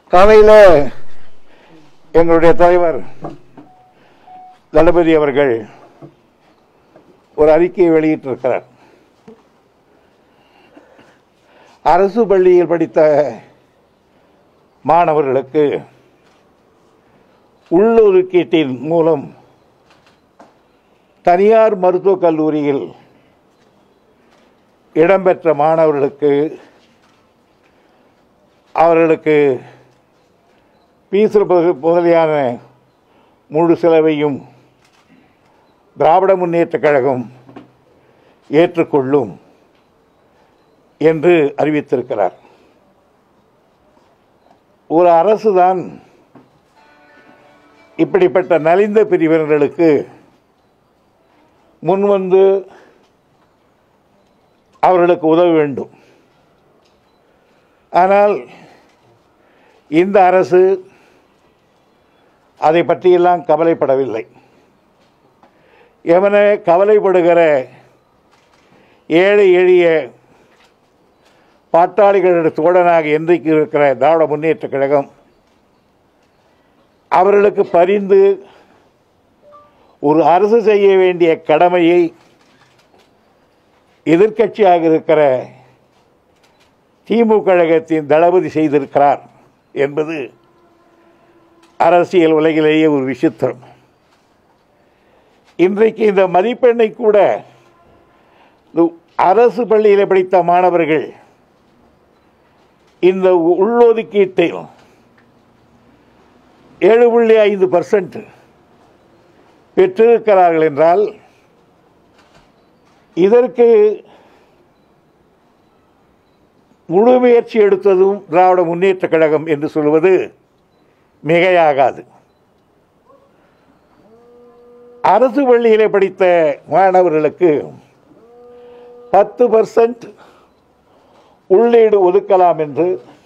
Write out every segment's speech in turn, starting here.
காலையில் எங்களுடைய தலைவர் தளபதி அவர்கள் ஒரு அறிக்கையை வெளியிட்டிருக்கிறார். அரசு பள்ளியில் படித்த மாணவர்களுக்கு உள்ளொதுக்கீட்டின் மூலம் தனியார் மருத்துவக் கல்லூரியில் இடம்பெற்ற மாணவர்களுக்கு அவர்களுக்கு ஃபீஸ் முதலியான முழு செலவையும் திராவிட முன்னேற்றக் கழகம் ஏற்றுக்கொள்ளும் என்று அறிவித்திருக்கிறார். ஒரு அரசுதான் இப்படிப்பட்ட நலிந்த பிரிவினர்களுக்கு முன்வந்து அவர்களுக்கு உதவ வேண்டும். ஆனால் இந்த அரசு அதை பற்றியெல்லாம் கவலைப்படவில்லை. எவன கவலைப்படுகிற ஏழை எளிய பாட்டாளிகளுடைய தோழனாக என்றைக்கு இருக்கிற திராவிட முன்னேற்றக் கழகம் அவர்களுக்கு பரிந்து ஒரு அரசு செய்ய வேண்டிய கடமையை எதிர்க்கட்சியாக இருக்கிற திமுக கழகத்தின் தளபதி செய்திருக்கிறார் என்பது அரசியல் உலகிலேயே ஒரு விசித்திரம். இன்றைக்கு இந்த மதிப்பெண்ணை கூட அரசு பள்ளியில் படித்த மாணவர்கள் இந்த உள்ளொதுக்கீட்டில் 7.5% பெற்றிருக்கிறார்கள் என்றால் இதற்கு முழு முயற்சி எடுத்ததும் திராவிட முன்னேற்றக் கழகம் என்று சொல்வது மிகையாகாது. அரசு பள்ளியிலே படித்த மாணவர்களுக்கு 10% உள்ளீடு ஒதுக்கலாம் என்று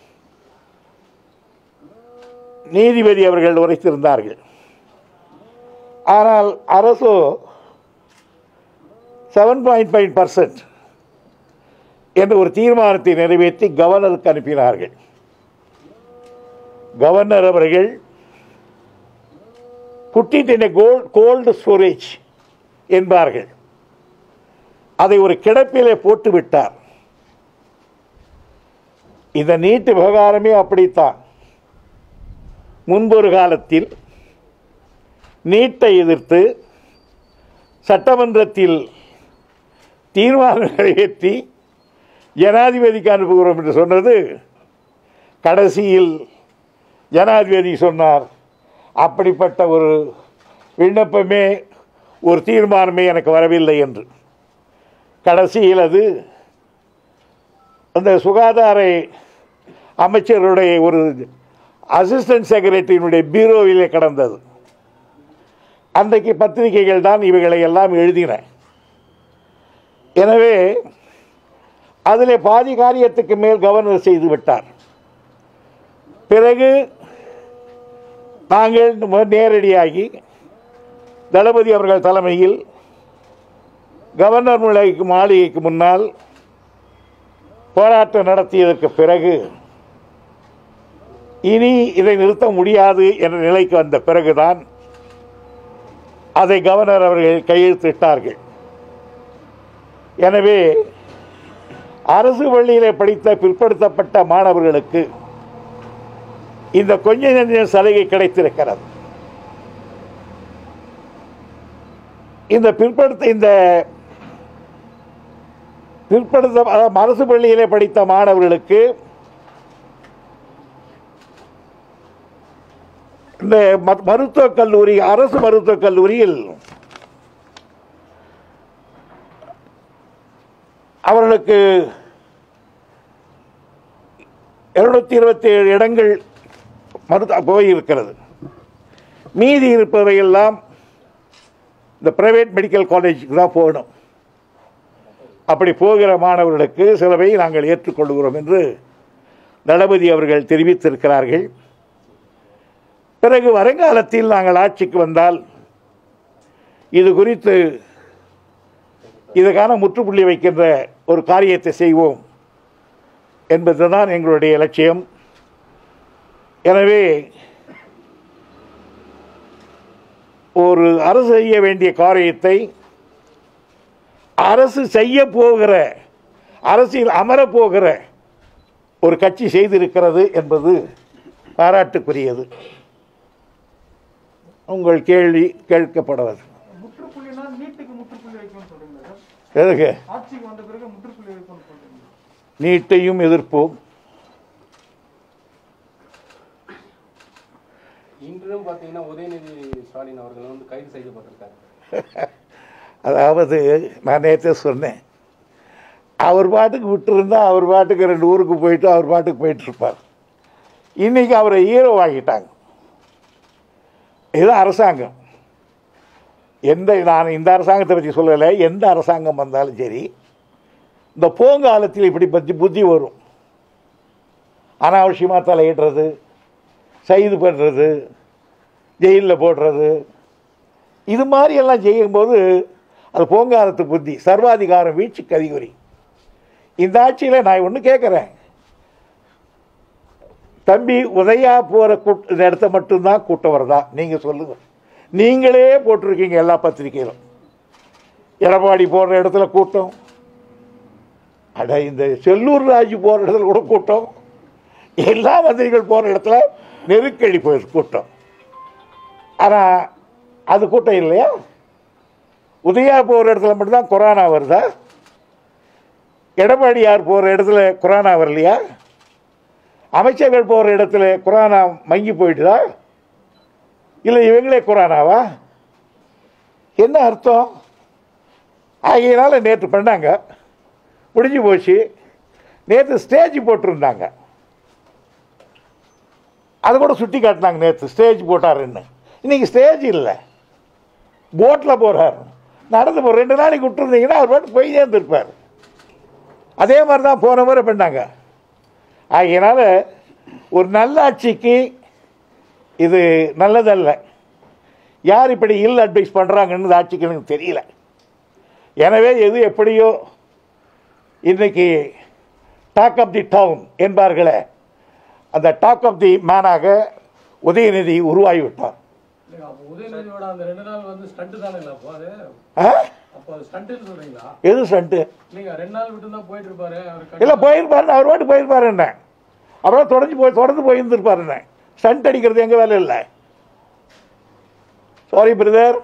நீதிபதி அவர்கள் உரைத்திருந்தார்கள். ஆனால் அரசோ 7.5% என்ற ஒரு தீர்மானத்தை நிறைவேற்றி கவர்னருக்கு அனுப்பினார்கள். கவர்னர் அவர்கள் put it in cold storage என்பார்கள், அதை ஒரு கிடப்பிலே போட்டுவிட்டார். இந்த நீட்டு விவகாரமே அப்படித்தான். முன்பொரு காலத்தில் நீட்டை எதிர்த்து சட்டமன்றத்தில் தீர்மானம் நிறைவேற்றி ஜனாதிபதிக்கு அனுப்புகிறோம் என்று சொன்னது, கடைசியில் ஜனாதிபதி சொன்னார், அப்படிப்பட்ட ஒரு விண்ணப்பமே ஒரு தீர்மானமே எனக்கு வரவில்லை என்று. கடைசியில் அது அந்த சுகாதார அமைச்சருடைய ஒரு அசிஸ்டன்ட் செக்ரட்டரியினுடைய பீரோவிலே கடந்தது. அன்றைக்கு பத்திரிகைகள் தான் இவைகளை எல்லாம் எழுதின. எனவே அதில் பாதி காரியத்துக்கு மேல் கவர்னர் செய்து விட்டார். பிறகு நாங்கள் நேரடியாகி தளபதி அவர்கள் தலைமையில் கவர்னர் மாளிகைக்கு முன்னால் போராட்டம் நடத்தியதற்கு பிறகு இனி இதை நிறுத்த முடியாது என்ற நிலைக்கு வந்த பிறகுதான் அதை கவர்னர் அவர்கள் கையெழுத்திட்டார்கள். எனவே அரசு பள்ளியிலே படித்த பிற்படுத்தப்பட்ட மாணவர்களுக்கு இந்த கொஞ்ச நெஞ்ச சலுகை கிடைத்திருக்கிறது. இந்த அரசு பள்ளியிலே படித்த மாணவர்களுக்கு இந்த மருத்துவக் கல்லூரி, அரசு மருத்துவக் கல்லூரியில் அவர்களுக்கு 227 இடங்கள் போயிருக்கிறது. மீதி இருப்பவையெல்லாம் இந்த பிரைவேட் மெடிக்கல் காலேஜுக்கு தான் போகணும். அப்படி போகிற மாணவர்களுக்கு சிலவை நாங்கள் ஏற்றுக்கொள்கிறோம் என்று தளபதி அவர்கள் தெரிவித்திருக்கிறார்கள். பிறகு வருங்காலத்தில் நாங்கள் ஆட்சிக்கு வந்தால் இது குறித்து இதுக்கான முற்றுப்புள்ளி வைக்கின்ற ஒரு காரியத்தை செய்வோம் என்பதுதான் எங்களுடைய லட்சியம். எனவே ஒரு அரசு செய்ய வேண்டிய காரியத்தை அரசு செய்ய போகிற, அரசியல் அமரப்போகிற ஒரு கட்சி செய்திருக்கிறது என்பது பாராட்டுக்குரியது. உங்கள் கேள்வி கேட்கப்படுவது எதுக்கு? நீட்டையும் எதிர்ப்போம். இன்றும் பார்த்தீங்கன்னா உதயநிதி ஸ்டாலின் அவர்கள் வந்து கைது செய்யப்பட்டிருக்காரு. அதாவது நான் நேற்றே சொன்னேன், அவர் பாட்டுக்கு விட்டுருந்தா அவர் பாட்டுக்கு 2 ஊருக்கு போயிட்டு அவர் பாட்டுக்கு போயிட்டு இருப்பார். இன்னைக்கு அவரை ஹீரோ ஆகிட்டாங்க. இது அரசாங்கம். நான் இந்த அரசாங்கத்தை பற்றி சொல்லலை, எந்த அரசாங்கம் வந்தாலும் சரி இந்த போங்காலத்தில் இப்படி பற்றி புத்தி வரும். அனாவசியமாக தலையிடுறது, கைது பண்ணுறது, ஜெயிலில் போடுறது, இது மாதிரி எல்லாம் செய்யும்போது அது போங்காலத்து புத்தி, சர்வாதிகாரம் வீழ்ச்சிக்கு அறிகுறி. இந்த ஆட்சியில் நான் ஒன்று கேட்குறேன், தம்பி உதயா போகிற இந்த இடத்த மட்டும்தான் கூட்டம் வருதா? நீங்கள் சொல்லுங்கள். நீங்களே போட்டிருக்கீங்க எல்லா பத்திரிகையிலும், எடப்பாடி போடுற இடத்துல கூட்டம், அட இந்த செல்லூர் ராஜு போகிற இடத்துல கூட கூட்டம், எல்லா மந்திரிகள் போகிற இடத்துல நெருக்கடி போயிடுது கூட்டம். ஆனால் அது கூட்டம் இல்லையா? உதயா போகிற இடத்துல மட்டும்தான் கொரோனா வருதா? எடப்பாடியார் போகிற இடத்துல கொரோனா வரலையா? அமைச்சர்கள் போகிற இடத்துல கொரோனா மங்கி போயிட்டுதா? இல்லை இவங்களே கொரோனாவா? என்ன அர்த்தம்? ஆகையினால நேற்று பண்ணாங்க, முடிஞ்சு போச்சு. நேற்று ஸ்டேஜ் போட்டிருந்தாங்க, அதை கூட சுட்டி காட்டினாங்க. நேற்று ஸ்டேஜ் போட்டாருன்னு. இன்னைக்கு ஸ்டேஜ் இல்லை, போட்டில் போகிறார், நடந்து போகிற. 2 நாளைக்கு விட்டுருந்தீங்கன்னா அவர் பாட்டு போய் சேர்ந்துருப்பார். அதே மாதிரி தான் போன முறை பண்ணாங்க. ஆகையினால ஒரு நல்லாட்சிக்கு இது நல்லதல்ல. யார் இப்படி இல் அட்வைஸ் பண்ணுறாங்கன்னு ஆட்சிக்கு எனக்கு தெரியல. எனவே எது எப்படியோ இன்றைக்கி டாக் ஆஃப் தி டவுன் என்பார்களே, அந்த டாக் ஆஃப் தி மேனாக உதயநிதி உருவாகிவிட்டார். எது ஸ்டண்ட்டு? இல்லை போயிருப்பாரு, அவர் பாட்டு போயிருப்பாரு. என்ன அப்புறம் தொடர்ந்து போயிருந்திருப்பாரு. என்ன ஸ்டண்ட் அடிக்கிறது எங்க வேலை இல்லை. Sorry brother.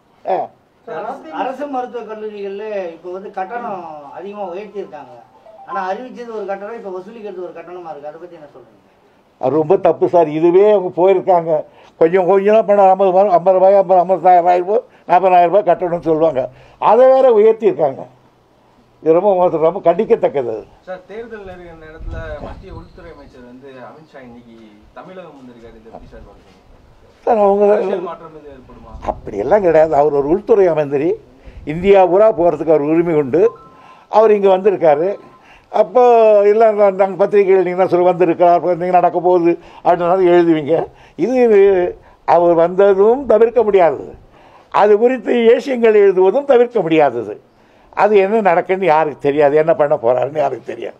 அரசு மருத்துவக் கல்லூரிகள்ல இப்போ வந்து கட்டணம் அதிகமா உயர்த்தி இருக்காங்க. ஆனா அறிவிச்சது ஒரு கட்டணம், இப்ப வசூலிக்கிறது ஒரு கட்டணமா இருக்கு. அதை பத்தி என்ன சொல்றீங்க? அது ரொம்ப தப்பு சார். இதுவே அவங்க போயிருக்காங்க, கொஞ்சம் பண்ண 50 ரூபாய் 50,000 ரூபாய் 40,000 ரூபாய் கட்டணும்னு சொல்லுவாங்க. அதை வேற உயர்த்தியிருக்காங்க. இது ரொம்ப கண்டிக்கத்தக்கது. சார், தேர்தல் நேரத்தில் மத்திய உள்துறை அமைச்சர் வந்து அமித்ஷா இன்னைக்கு தமிழகம் வந்திருக்காரு. சார் அவங்க அப்படியெல்லாம் கிடையாது. அவர் ஒரு உள்துறை அமைச்சர், இந்தியா பூரா போகிறதுக்கு அவர் உரிமை உண்டு. அவர் இங்கே வந்திருக்காரு. அப்போ இல்லை நாங்கள் பத்திரிகைகள் நீங்கள் சொல்ல வந்திருக்கிறார், நீங்கள் நடக்க போகுது அப்படின்னாலும் எழுதுவீங்க. இது அவர் வந்ததும் தவிர்க்க முடியாதது, அது குறித்து ஏசியங்கள் எழுதுவதும் தவிர்க்க முடியாதது. அது என்ன நடக்குன்னு யாருக்கு தெரியாது, என்ன பண்ண போறாருன்னு யாருக்கு தெரியாது.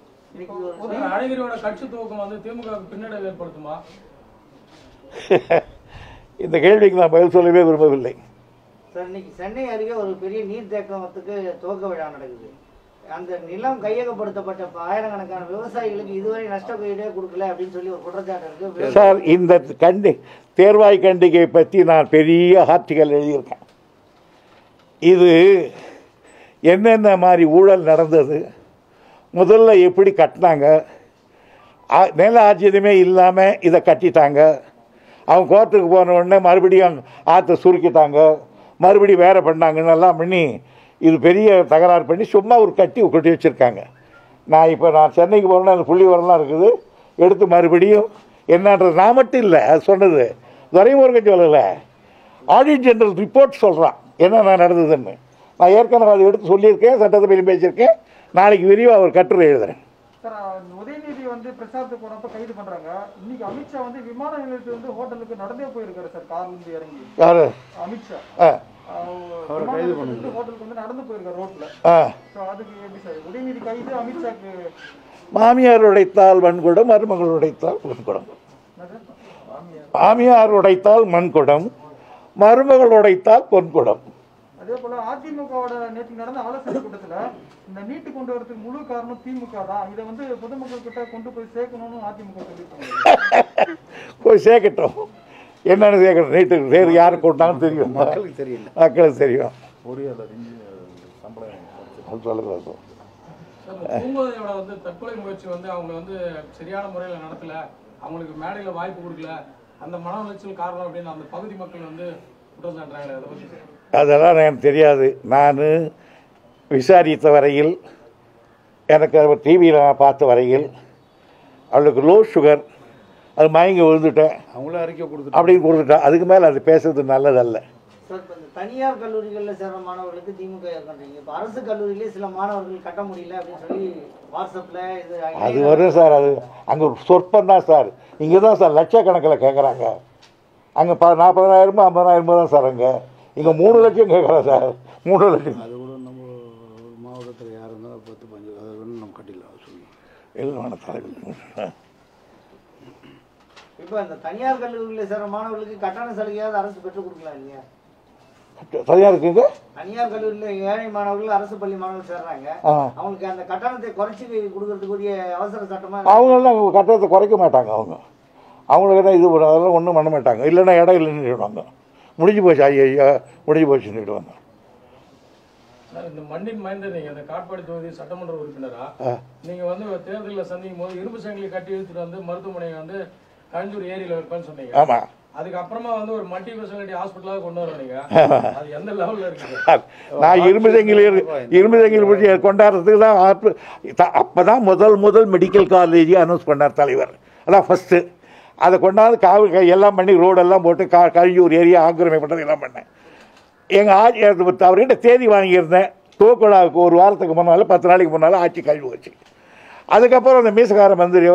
இந்த கேள்விக்கு நான் பதில் சொல்லவே விரும்பவில்லை. சார், இன்னைக்கு சென்னை அருகே ஒரு பெரிய நீர்த்தேக்கத்துக்கு துவக்க விழா நடக்குது. அந்த நிலம் கையகப்படுத்தப்பட்ட ஆயிரக்கணக்கான விவசாயிகளுக்கு இதுவரை நஷ்டஈடே கொடுக்கல அப்படின்னு சொல்லி ஒரு குற்றச்சாட்டு இருக்கு. சார், இந்த தேர்வாய் கண்டிகை பற்றி நான் பெரிய ஆர்டிகல் எழுதியிருக்கேன். இது என்னென்ன மாதிரி ஊழல் நடந்தது, முதல்ல எப்படி கட்டினாங்க, நில ஆட்சியமே இல்லாமல் இதை கட்டிட்டாங்க, அவங்க கோர்ட்டுக்கு போன உடனே மறுபடியும் ஆற்றை சுருக்கிட்டாங்க, மறுபடியும் வேறு பண்ணாங்கன்னு எல்லாம் பண்ணி இது பெரிய தகராறு பண்ணி சும்மா ஒரு கட்டி வச்சுருக்காங்க. நான் சென்னைக்கு போகிறேன்னா அந்த புள்ளி வரலாம் இருக்குது, எடுத்து மறுபடியும் என்னன்றது நான் மட்டும் இல்லை, அது சொன்னது துரைமுருகன் சொல்லலை, ஆடிட் ஜெனரல் ரிப்போர்ட் சொல்கிறான் என்னென்ன நடந்ததுன்னு. நான் ஏற்கனவே அதை எடுத்து சொல்லியிருக்கேன், சட்டசபையில் பேசியிருக்கேன். நாளைக்கு விரிவாக ஒரு கட்டுரை எழுதுறேன். உதயநிதி வந்து பிரச்சாரத்துக்கு போனப்ப கைது பண்றாங்க. இன்னைக்கு அமித்ஷா வந்து விமான நிலையத்துல இருந்து ஹோட்டலுக்கு நடந்தே போயிருக்காரு சார். கார்ல இருந்து இறங்கி யாரு? அமித்ஷா ஹோட்டலுக்கு வந்து நடந்து போயிருக்காரு ரோட்ல. அதுக்கு எப்படி சார் உதயநிதி கைது? அமித்ஷாக்கு மாமியார் உடைத்தால் வன்கூடம், மருமகள் உடைத்தால் வன்கூடம். மாமியார் உடைத்தால் மண்குடம், மருமகள் உடைத்தால் பொன்குடம். அதே போல அதிமுகவோட நேற்று நடந்த ஆலோசனை கூட்டத்துல இந்த நீட்டு கொண்டு வரதுக்கு முழு காரணம் திமுக தான். இதை வந்து பொதுமக்கள் கிட்ட கொண்டு போய் சேர்க்கணும்னு அதிமுக சொல்லியிருக்காங்க. போய் சேர்க்கட்டும். என்னன்னு சேர்க்கணும்? நீட்டுக்கு சேர் யாருக்கு கொண்டாங்கன்னு தெரியும், மக்களுக்கு தெரியல. மக்களுக்கு தெரியும். பூங்கோதையோட வந்து தற்கொலை முயற்சி வந்து அவங்க வந்து சரியான முறையில் நடத்தல, அவங்களுக்கு மேடையில் வாய்ப்பு கொடுக்கல, அந்த மன உளைச்சல் காரணம் அப்படின்னு அந்த பகுதி மக்கள் வந்து குற்றம் சாட்டுறாங்க. அதை பற்றி அதெல்லாம் எனக்கு தெரியாது. நான் விசாரித்த வரையில், எனக்கு டிவியில் நான் பார்த்த வரையில் அவளுக்கு லோ சுகர், அது மயங்கி விழுந்துட்டேன் அவங்களும் அறிக்கை கொடுத்து அப்படின்னு கொடுத்துட்டேன். அதுக்கு மேலே அது பேசுறது நல்லதல்ல. சார், இப்போ இந்த தனியார் கல்லூரிகளில் சேர்ற மாணவர்களுக்கு திமுக ஏற்கனவே இப்போ அரசு கல்லூரியிலே சில மாணவர்கள் கட்ட முடியல அப்படின்னு சொல்லி வாட்ஸ்அப்பில் இது அது வரும் சார். அது அங்கே ஒரு சொற்பம் தான் சார். இங்கே தான் சார் லட்சக்கணக்கில் கேட்குறாங்க. அங்கே 40,000 50,000 தான் சார். அங்கே இங்கே 3 லட்சம் கேட்குறேன் சார். 3 லட்சம். அது கூட நம்ம மாவட்டத்தில் யார் இருந்தாலும் 10-15 அதை வேணும் நம்ம கட்டிடலாம் சொல்லி எழுதான தலைவர். இப்போ இந்த தனியார் கல்லூரியில் சேர்ற மாணவர்களுக்கு கட்டண சலுகையாவது அரசு பெற்றுக் கொடுக்கலாம் இல்லையா? சரியா இருக்குங்க. தனியார் கல்லூரியில் ஏழை மாணவர்கள் அரசு பள்ளி மாணவர்கள் சேர்றாங்க. அவங்களுக்கு அந்த கட்டணத்தை குறைச்சி கொடுக்கறதுக்குரிய அவசர சட்டமா அவங்கெல்லாம் கட்டணத்தை குறைக்க மாட்டாங்க. அவங்களுக்கு தான் இது அதெல்லாம் ஒன்றும் பண்ண மாட்டாங்க. இல்லைன்னா இடம் இல்லைன்னுடுவாங்க. முடிஞ்சு போச்சு, ஐயா முடிஞ்சு போச்சுன்னுடுவாங்க. இந்த மண்ணின் மைந்தர் நீங்க அந்த காட்பாடி தொகுதி சட்டமன்ற உறுப்பினரா நீங்க வந்து தேர்தலில் சந்திக்கும் போது இரும்பு சங்கிலி கட்டி இழுத்துட்டு வந்து மருத்துவமனையை வந்து கஞ்சூர் ஏரியில வைப்பேன்னு சொன்னீங்க. ஆமா. அதுக்கப்புறமா வந்து ஒரு மல்டி ஸ்பெஷாலிட்டி ஹாஸ்பிட்டலாக கொண்டு வரீங்க. அது எந்த லெவலில் இருக்கு? நான் இரும்பு சங்கிலி பிடிச்சி கொண்டாடுறதுக்கு தான் அப்போதான் முதல் மெடிக்கல் காலேஜ் அனௌன்ஸ் பண்ணார் தலைவர். அதான் ஃபஸ்ட்டு. அதை கொண்டாந்து காவல் எல்லாம் பண்ணி ரோடெல்லாம் போட்டு கழிஞ்சூர் ஏரியா ஆக்கிரமிப்பு பண்ணது எல்லாம் பண்ணேன். எங்கள் அவர்கிட்ட தேதி வாங்கியிருந்தேன். தோக்குழாவுக்கு ஒரு வாரத்துக்கு முன்னால் 10 நாளைக்கு முன்னால் ஆட்சி கழிவு வச்சு. அதுக்கப்புறம் அந்த மீசகார மந்திரி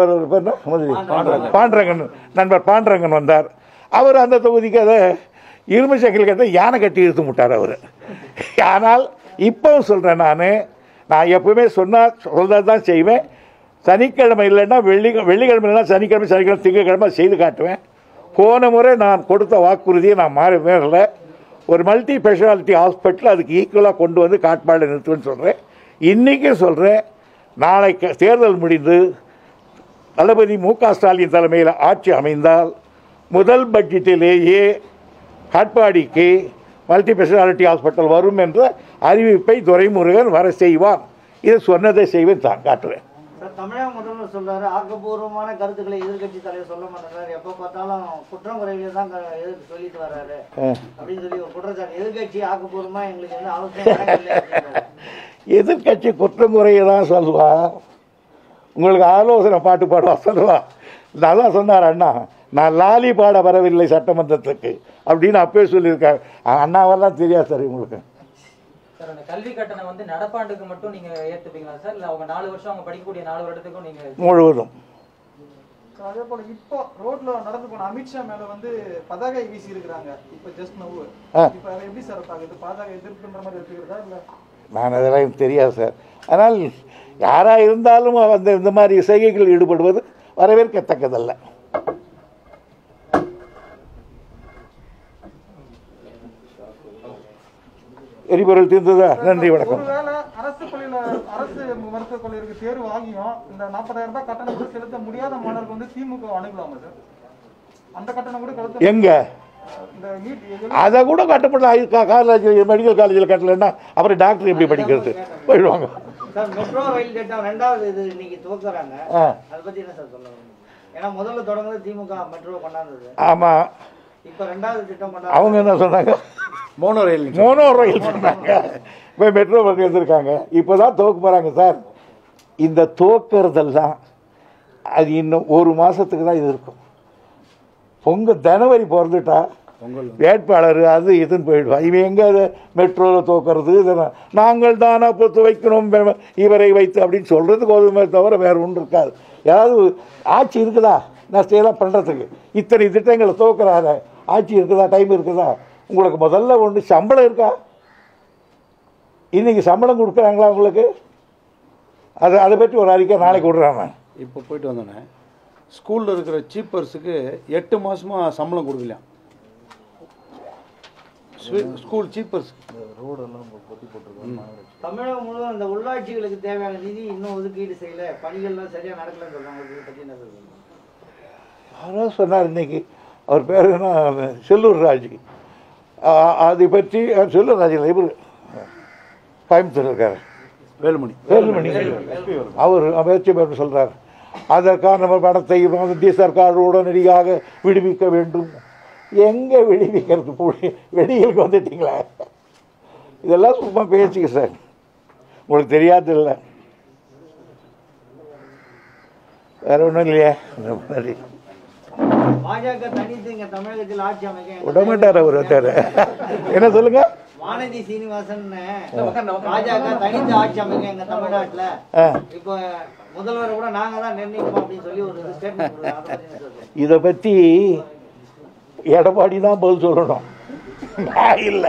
பாண்டரங்கன் நண்பர் பாண்டரங்கன் வந்தார். அவர் அந்த தொகுதிக்கு அதை இரும்பு சங்கிலி கட்ட யானை கட்டி இழுத்து விட்டார் அவர். ஆனால் இப்போவும் சொல்கிறேன், நான் எப்பவுமே சொல்றது தான் செய்வேன். சனிக்கிழமை இல்லைன்னா வெள்ளிக்கிழமை இல்லைன்னா சனிக்கிழமை திங்கக்கிழமை செய்து காட்டுவேன். போன முறை நான் கொடுத்த வாக்குறுதியை நான் மாறல. ஒரு மல்டி ஸ்பெஷாலிட்டி ஹாஸ்பிட்டல் அதுக்கு ஈக்குவலாக கொண்டு வந்து காட்பாடில் நிறுத்துவேன்னு சொல்கிறேன். இன்றைக்கும் சொல்கிறேன், நாளைக்கு தேர்தல் முடிந்து தளபதி மு.க. ஸ்டாலின் தலைமையில் ஆட்சி அமைந்தால் முதல் பட்ஜெட்டிலேயே காட்பாடிக்கு மல்டி ஸ்பெஷாலிட்டி ஹாஸ்பிட்டல் வரும் என்ற அறிவிப்பை துரைமுருகன் வர செய்வான். இதை சொன்னதை செய்வேன் தான் காட்டுவேன். தமிழக முதல்வர் சொல்றாரு, ஆக்கப்பூர்வமான கருத்துக்களை எதிர்கட்சி தலைவர் சொல்ல மாட்டாரு, எப்ப பார்த்தாலும் குற்றம் குறைகளை தான் எதிர்த்து சொல்லிட்டு வர்றாரு அப்படின்னு சொல்லி ஒரு குற்றச்சாட்டு. எதிர்கட்சி ஆக்கப்பூர்வமா எங்களுக்கு வந்து ஆலோசனை எதிர்கட்சி குற்றம் குறையை தான் சொல்லுவா. உங்களுக்கு ஆலோசனை பாட்டு பாடுவா சொல்லுவா. அதான் சொன்னார் அண்ணா, நான் லாலி பாட வரவில்லை சட்டமன்றத்துக்கு அப்படின்னு அப்பவே சொல்லியிருக்காரு. அண்ணாவெல்லாம் தெரியாது சார் உங்களுக்கு. சார், அந்த கல்வி கட்டணம் வந்து நடப்பாண்டுக்கு மட்டும் நீங்க ஏத்துப்பீங்களா சார், இல்ல அவங்க 4 வருஷம் அவங்க படிக்கக்கூடிய 4 வருடத்துக்கும் நீங்க முழுவதும்? அதே போல இப்போ ரோட்ல நடந்து போன அமித்ஷா மேல வந்து பதாகை வீசி இருக்கிறாங்க. இப்ப ஜஸ்ட் நவ் இப்ப அதை எப்படி சார் பாக்குது? பதாகை எதிர்ப்புன்ற மாதிரி எடுத்துக்கிறதா இல்ல? நான் அதெல்லாம் தெரியாது சார். ஆனால் யாராக இருந்தாலும் இந்த மாதிரி செய்கைகள் ஈடுபடுவது வரவேற்கத்தக்கதல்ல. எரிபொருள் தீர்ந்ததா? நன்றி, வணக்கம். ஒருவேளை அரசு பள்ளியில அரசு மருத்துவக் கல்லூரிக்கு தேர்வு ஆகியும் இந்த 40,000 ரூபாய் கட்டணம் கூட செலுத்த முடியாத மாணவர்கள் வந்து திமுக அணுகலாமா சார்? அந்த கட்டணம் கூட கட்டணம் எங்க அதை கூட கட்டப்படலாம். காலேஜ் மெடிக்கல் காலேஜில் கட்டலைன்னா அப்புறம் டாக்டர் எப்படி படிக்கிறது? போயிடுவாங்க. சார், மெட்ரோ ரயில் திட்டம் 2வது இது இன்னைக்கு துவக்குறாங்க. அதை பத்தி என்ன சார் சொல்ல? ஏன்னா முதல்ல தொடங்குறது திமுக மெட்ரோ கொண்டாந்தது. ஆமா. இப்ப 2வது திட்டம் கொண்டாந்து அவங்க என்ன சொன்னாங்க? மோனோ ரயில் சொன்னாங்க. இப்போ மெட்ரோ பக்கம் எடுத்திருக்காங்க. இப்போ தான் துவக்க போகிறாங்க சார். இந்த துவக்கிறதெல்லாம் அது இன்னும் 1 மாதத்துக்கு தான் இது இருக்கும். ஜனவரி பிறந்துட்டா வேட்பாளர் அது இதுன்னு போயிடுவா. இவன் எங்கே அதை மெட்ரோவில் துவக்கிறது? இதெல்லாம் நாங்கள் தானா பொறுத்து வைக்கணும் இவரை வைத்து அப்படின்னு சொல்கிறது கோதுமை தவிர வேறு ஒன்றும் இருக்காது. ஏதாவது ஆட்சி இருக்குதா நஷ்டம் பண்ணுறதுக்கு? இத்தனை திட்டங்களை துவக்கிறாரு. ஆட்சி இருக்குதா? டைம் இருக்குதா? உங்களுக்கு முதல்ல ஒன்று சம்பளம் இருக்கா? இன்றைக்கி சம்பளம் கொடுக்குறாங்களா உங்களுக்கு? அதை பற்றி ஒரு அறிக்கை நாளைக்கு விடுறாங்க. இப்போ போயிட்டு வந்தோன்னே ஸ்கூலில் இருக்கிற சீப்பர்ஸுக்கு 8 மாதமாக சம்பளம் கொடுக்கலையாம். ஸ்கூல் சீப்பர்ஸ் ரோடெல்லாம் பொத்தி போட்டுருக்கோம். தமிழகம் முழுவதும் அந்த உள்ளாட்சிகளுக்கு தேவையான நிதி இன்னும் ஒதுக்கீடு செய்யல, பணிகள்லாம் சரியா நடக்கலன்னு சொல்றாங்க. இதை பத்தி என்ன சொல்றீங்க? யாரோ சொன்னார் இன்னைக்கு, அவர் பேர் என்ன, செல்லூர் ராஜ். அதை பற்றி செல்லூர் ராஜ் இவர் கோயம்புத்தூர் இருக்கார், வேலுமணி அவர் அமைச்சர் பேர் சொல்கிறார். அதற்கான படத்தை இந்திய சர்க்கார் உடனடியாக விடுவிக்க வேண்டும். எங்கே விடுவிக்கிறது? வெடிகளுக்கு வந்துட்டீங்களா? இதெல்லாம் சும்மா பேச்சுக்கு சார், உங்களுக்கு தெரியாது இல்லை, வேற ஒன்றும் இல்லையா? நன்றி. பாஜக தனித்து இங்க தமிழகத்தில் ஆட்சி அமைக்க விடமாட்டார் அவர். என்ன சொல்லுங்க? வானதி சீனிவாசன் பாஜக தனித்து ஆட்சி அமைக்க எங்க தமிழ்நாட்டுல இப்போ முதல்வர் கூட நாங்க தான் நிர்ணயிப்போம் அப்படின்னு சொல்லி ஒரு ஸ்டேட்மெண்ட். இதை பத்தி எடப்பாடி தான் பதில் சொல்லணும், இல்லை.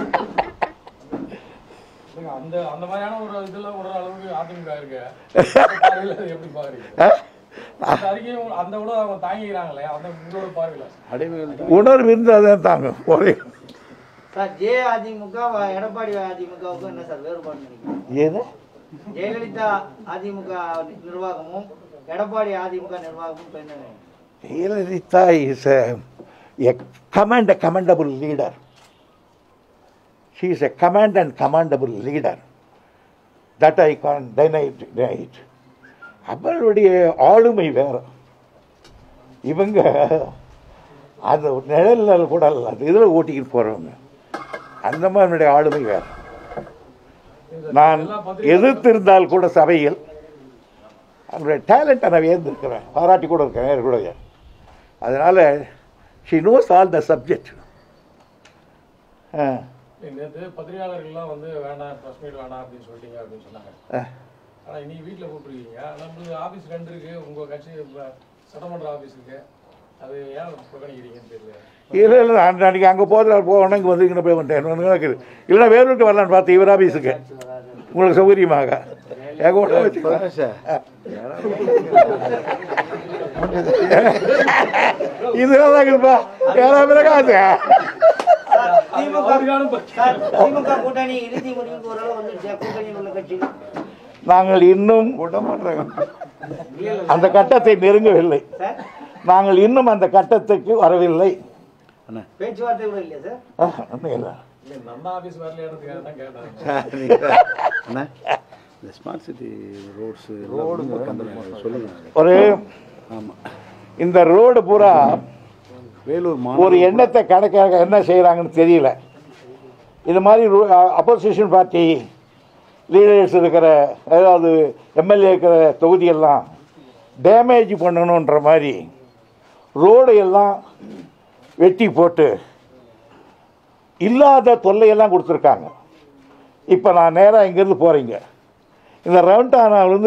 அந்த அந்த மாதிரியான ஒரு இதெல்லாம் ஒரு அளவுக்கு அதிமுக இருக்கு, எப்படி பாக்குறீங்க? அந்த உணவு அவங்க தாங்கிக்கிறாங்களே, அந்த உங்களோட பார்வையில உணர்வு இருந்தால் தான் தாங்க. ஒரே சார் ஜே அதிமுக எடப்பாடி அதிமுகவுக்கும் என்ன சார் வேறுபாடு நினைக்கிறீங்க? ஏது? ஜெயலலிதா அதிமுக நிர்வாகமும் எடப்பாடி அதிமுக நிர்வாகமும் என்ன? Jayalalithaa is a commendable leader. She is a command and commendable leader. That I can't deny it. அவருடைய ஆளுமை வேற, இவங்க அந்த நிழல் கூட இல்லை, அந்த இதில் ஓட்டிக்கிட்டு போகிறவங்க, அந்த மாதிரி ஆளுமை வேற. நான் எதிர்த்திருந்தால் கூட சபையில் அவருடைய டேலண்ட்டை நான் வியந்திருக்கிறேன், பாராட்டி கூட இருக்கேன் வேறு கூட. அதனால் she knows all the subject. நேற்று பத்திரிகையாளர்கள்லாம் வந்து வேண்டாம், ப்ரெஸ் மீட் வேண்டாம் அப்படின்னு சொல்லிட்டீங்க அப்படின்னு சொன்னாங்க. ஆனால் இன்னைக்கு வீட்டில் கூப்பிட்டுருக்கீங்க, நம்மளுக்கு ஆஃபீஸ் 2 இருக்கு, உங்கள் கட்சி சட்டமன்ற ஆஃபீஸ் இருக்கு, அது ஏன் புறக்கணிக்கிறீங்கன்னு தெரியல. இல்லை இல்லை, அன்றைக்கி அங்கே போகணும், இங்கே வந்து இங்கே போய் வந்துட்டேன் இருக்குது. இல்லைன்னா வேறொருக்கு வரலான்னு பார்த்து இவர் ஆஃபீஸுக்கு உங்களுக்கு சௌகரியமாக கூட வச்சு இதெல்லாம் இருக்குப்பா. யாராவது காசு கூட்டணி இறுதி முடிவுக்கு ஓரளவு வந்துருச்சு. கூட்டணியில் உள்ள கட்சி நாங்கள் இன்னும் அந்த கட்டத்தை நெருங்கவில்லை. நாங்கள் இன்னும் அந்த கட்டத்துக்கு வரவில்லை. பேச்சுவார்த்தை கூட இல்லையா சார்? நம்ம ஆஃபீஸ் வரலையானதுக்காக தான் கேட்டாங்க. இந்த ஸ்மார்ட் சிட்டி ரோட்ஸ் ரோடு சொல்லுங்க. ஒரு இந்த ரோடு பூரா வேலூர் ஒரு எண்ணத்தை கணக்காக என்ன செய்கிறாங்கன்னு தெரியல. இது மாதிரி அப்போசிஷன் பார்ட்டி லீடர்ஸ் இருக்கிற, அதாவது எம்எல்ஏ இருக்கிற தொகுதியெல்லாம் டேமேஜ் பண்ணணுன்ற மாதிரி ரோடு எல்லாம் வெட்டி போட்டு இல்லாத தொல்லையெல்லாம் கொடுத்துருக்காங்க. இப்போ நான் நேராக இங்கேருந்து போகிறீங்க, இந்த ரவுண்டானாவிலேருந்து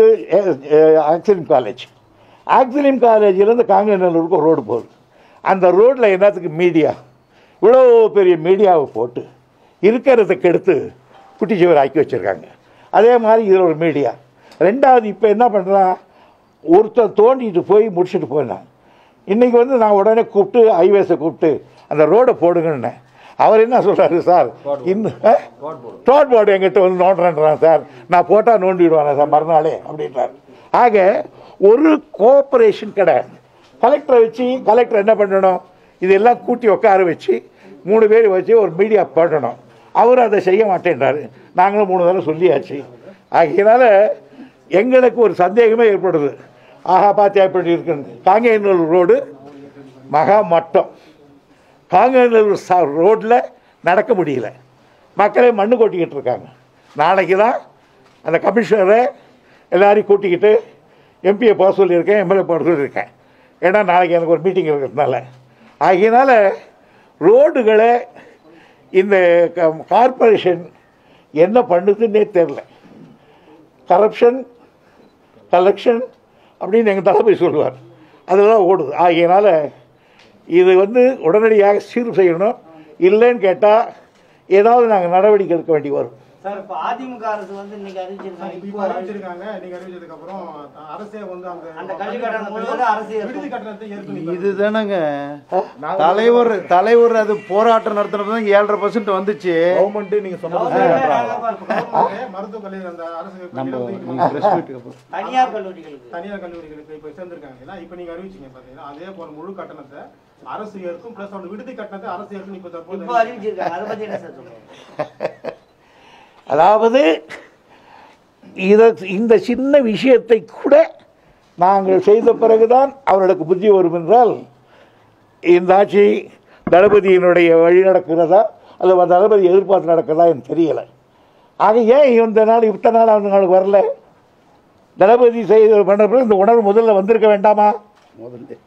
ஆக்சிலிம் காலேஜிலேருந்து காங்கேநல்லூருக்கு ரோடு போகுது. அந்த ரோட்டில் என்னத்துக்கு மீடியா, இவ்வளோ பெரிய மீடியாவை போட்டு இருக்கிறத கெடுத்து குட்டிச்சுவர் ஆக்கி வச்சுருக்காங்க. அதே மாதிரி இதில் ஒரு மீடியா. ரெண்டாவது இப்போ என்ன பண்ணுறான், ஒருத்தர் தோண்டிட்டு போய் முடிச்சுட்டு போயினான். இன்றைக்கி வந்து நான் உடனே கூப்பிட்டு ஹைவேஸை கூப்பிட்டு அந்த ரோடை போடுங்கன்னு. அவர் என்ன சொல்கிறாரு, சார் இன்னும் ரோட் போர்டு எங்கிட்ட வந்து நோண்டுறேன்றான் சார், நான் போட்டால் நோண்டிவிடுவானே சார் மறுநாளே அப்படின்றார். ஆக ஒரு கோஆப்ரேஷன் கிடையாது. கலெக்டரை வச்சு கலெக்டர் என்ன பண்ணணும், இதெல்லாம் கூட்டி உட்கார வச்சு 3 பேர் வச்சு ஒரு மீடியா போடணும். அவர் அதை செய்ய மாட்டேன்றாரு. நாங்களும் 3 தடவை சொல்லியாச்சு. ஆகையினால எங்களுக்கு ஒரு சந்தேகமே ஏற்படுது. ஆஹா பாத்தியா எப்படி இருக்குன்னு. காங்கேயநல்லூர் ரோடு மகா மட்டம். காங்கேயநல்லூர் ரோட்டில் நடக்க முடியல, மக்களே மண்ணு கொட்டிக்கிட்டு இருக்காங்க. நாளைக்கு தான் அந்த கமிஷனரை எல்லாரையும் கூட்டிக்கிட்டு எம்பியை போக சொல்லியிருக்கேன், எம்எல்ஏ போக சொல்லியிருக்கேன். ஏன்னா நாளைக்கு எனக்கு ஒரு மீட்டிங் இருக்கிறதுனால. ஆகையினால ரோடுகளை இந்த கார்பரேஷன் என்ன பண்ணுதுன்னே தெரில. கரப்ஷன் கலெக்ஷன் அப்படின்னு எங்கள் தளபதி சொல்லுவார், அதெல்லாம் ஓடுது. ஆகையினால இது வந்து உடனடியாக சீர் செய்யணும். இல்லைன்னு கேட்டால் ஏதாவது நாங்கள் நடவடிக்கை எடுக்க வேண்டி வரும். சார் இப்போ அதிமுக அரசு வந்து இன்னைக்கு அறிவிச்சிருக்காங்க. இப்போ அறிவிச்சிருக்காங்க. இன்னைக்கு அறிவிச்சதுக்கு அப்புறம் அரசே வந்து அந்த கல்வி கட்டணம் முழுவதும் அரசு விடுதி கட்டணத்தை ஏற்கனவே இதுதானங்க தலைவர் அது போராட்டம் நடத்தினப்ப 7.5% வந்துச்சு. கவர்மெண்ட் நீங்க சொன்னது மருத்துவக் கல்லூரி அந்த அரசு தனியார் கல்லூரிகளுக்கு இப்போ சேர்ந்திருக்காங்க. இப்போ நீங்க அறிவிச்சீங்க பாத்தீங்கன்னா அதே போல முழு கட்டணத்தை அரசு ஏற்கும் பிளஸ் அவன் விடுதி கட்டணத்தை அரசு ஏற்கும் இப்போ தற்போது அறிவிச்சிருக்காங்க. அதை பத்தி என்ன சார் சொல்லுங்க? அதாவது இந்த சின்ன விஷயத்தை கூட நாங்கள் செய்த பிறகுதான் அவர்களுக்கு புத்தி வரும் என்றால் இந்த ஆட்சி தளபதியினுடைய வழி நடக்கிறதா அல்லது தளபதி எதிர்பார்த்து நடக்கிறதா எனக்கு தெரியலை. ஆக ஏன் இத்தனை நாள் அவங்களுக்கு வரல? தளபதி செய்த பண்ண பிறகு இந்த உணர்வு முதல்ல வந்திருக்க வேண்டாமா? முதல்ல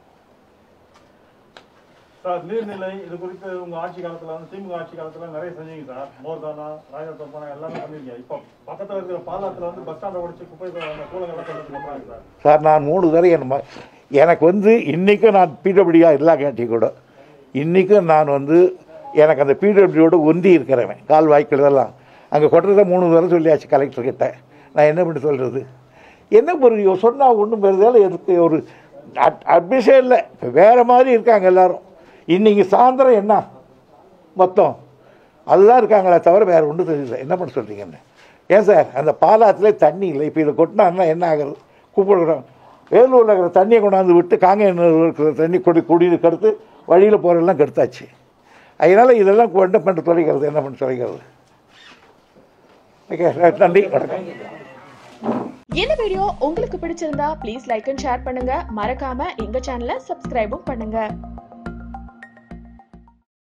சார் நீர்நிலை இது குறித்து உங்க ஆட்சி காலத்துல வந்து திமுக ஆட்சி காலத்துல நிறைய செஞ்சீங்க சார். மோர்தானா ராஜதர்பானா எல்லாமே பண்ணிருக்கீங்க. இப்போ பக்கத்துல இருக்கிற பாலாத்துல வந்து பஸ் ஸ்டாண்டை உடைச்சு குப்பை கூலங்கள்லாம் கொண்டு பண்றாங்க சார். சார் நான் 3 தடவை எனக்கு வந்து இன்றைக்கும் நான் பிடபிள்யூ இல்லாட்டி கூட இன்றைக்கும் நான் வந்து எனக்கு அந்த பிடபிள்யூட ஒந்தி இருக்கிறவன் கால்வாய்க்கள் இதெல்லாம் அங்கே கொட்டுறதை 3 தடவை சொல்லியாச்சு கலெக்டர்கிட்ட. நான் என்ன பண்ணி சொல்கிறது? என்ன புரியும் சொன்னால் ஒன்றும் பெறுதால எனக்கு ஒரு அட்மிஷன் இல்லை. இப்போ வேறு மாதிரி இருக்காங்க எல்லோரும். இன்றைக்கி சாயந்தரம் என்ன மொத்தம் அதுதான் இருக்காங்களே தவிர வேறு ஒன்றும் தெரியல. என்ன பண்ண சொல்கிறீங்கன்னு ஏன் சார்? அந்த பாலாத்திலே தண்ணி இல்லை. இப்போ இதை கொட்டினா என்ன ஆகுறது? கூப்பிடுறோம். வேலூரில் இருக்கிற தண்ணியை கொண்டாந்து விட்டு காங்கேயம் இருக்கிற தண்ணி குடிநீர் கெடுத்து வழியில் போகிறதெல்லாம் கெடுத்தாச்சு. அதனால் இதெல்லாம் என்ன பண்ண தொலைக்கிறது? என்ன பண்ண தொலைக்கிறது? ஓகே, நன்றி, வணக்கம். இந்த வீடியோ உங்களுக்கு பிடிச்சிருந்தா ப்ளீஸ் லைக் அண்ட் ஷேர் பண்ணுங்க. மறக்காம எங்க சேனலை சப்ஸ்கிரைபும் பண்ணுங்க.